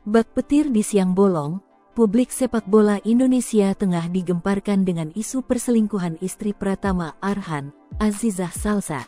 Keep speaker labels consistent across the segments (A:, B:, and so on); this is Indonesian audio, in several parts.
A: Bak petir di siang bolong, publik sepak bola Indonesia tengah digemparkan dengan isu perselingkuhan istri Pratama Arhan, Azizah Salsa.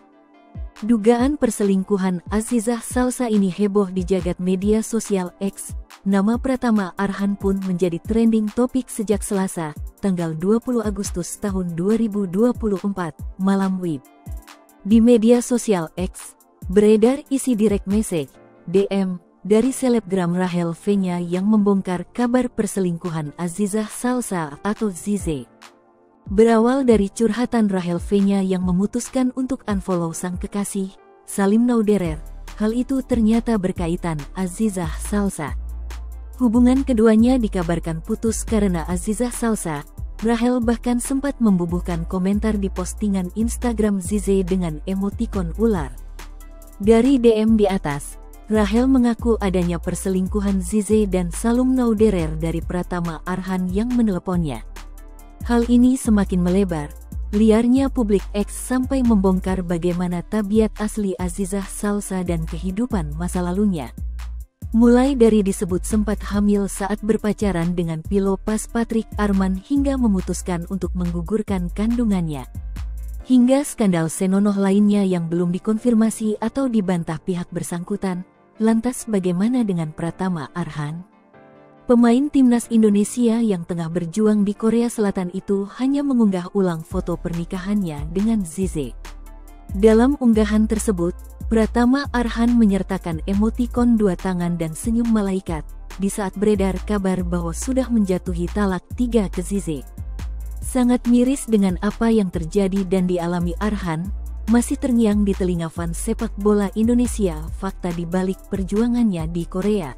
A: Dugaan perselingkuhan Azizah Salsa ini heboh di jagat media sosial X. Nama Pratama Arhan pun menjadi trending topik sejak Selasa, tanggal 20 Agustus tahun 2024, malam WIB. Di media sosial X, beredar isi direct message, DM, dari selebgram Rachel V-nya yang membongkar kabar perselingkuhan Azizah Salsa atau Zize. Berawal dari curhatan Rachel V-nya yang memutuskan untuk unfollow sang kekasih, Salim Nauderer, hal itu ternyata berkaitan Azizah Salsa. Hubungan keduanya dikabarkan putus karena Azizah Salsa. Rachel bahkan sempat membubuhkan komentar di postingan Instagram Zize dengan emotikon ular. Dari DM di atas, Rachel mengaku adanya perselingkuhan Zize dan Salim Nauderer dari Pratama Arhan yang meneleponnya. Hal ini semakin melebar, liarnya publik X sampai membongkar bagaimana tabiat asli Azizah Salsa dan kehidupan masa lalunya. Mulai dari disebut sempat hamil saat berpacaran dengan Pilo Pas Patrick Arman hingga memutuskan untuk menggugurkan kandungannya. Hingga skandal senonoh lainnya yang belum dikonfirmasi atau dibantah pihak bersangkutan. Lantas bagaimana dengan Pratama Arhan? Pemain timnas Indonesia yang tengah berjuang di Korea Selatan itu hanya mengunggah ulang foto pernikahannya dengan Zize. Dalam unggahan tersebut, Pratama Arhan menyertakan emotikon dua tangan dan senyum malaikat, di saat beredar kabar bahwa sudah menjatuhi talak 3 ke Zize. Sangat miris dengan apa yang terjadi dan dialami Arhan, masih terngiang di telinga fans sepak bola Indonesia fakta di balik perjuangannya di Korea.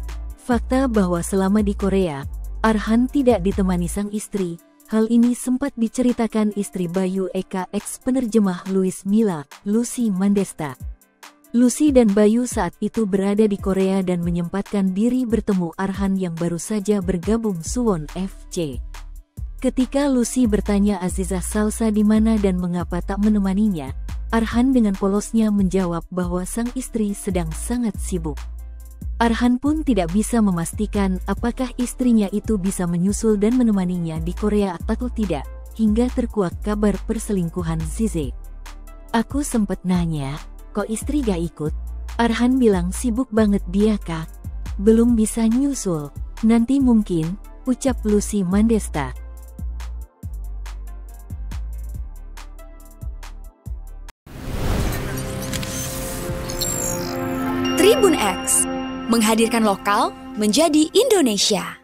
A: Fakta bahwa selama di Korea, Arhan tidak ditemani sang istri. Hal ini sempat diceritakan istri Bayu Eka ex penerjemah Luis Milla, Lucy Mandesta. Lucy dan Bayu saat itu berada di Korea dan menyempatkan diri bertemu Arhan yang baru saja bergabung Suwon FC. Ketika Lucy bertanya Azizah Salsa di mana dan mengapa tak menemaninya, Arhan dengan polosnya menjawab bahwa sang istri sedang sangat sibuk. Arhan pun tidak bisa memastikan apakah istrinya itu bisa menyusul dan menemaninya di Korea atau tidak, hingga terkuak kabar perselingkuhan Zize. Aku sempat nanya, kok istri gak ikut? Arhan bilang sibuk banget dia kak, belum bisa nyusul, nanti mungkin, ucap Lucy Mandesta.
B: Tribun X menghadirkan lokal menjadi Indonesia.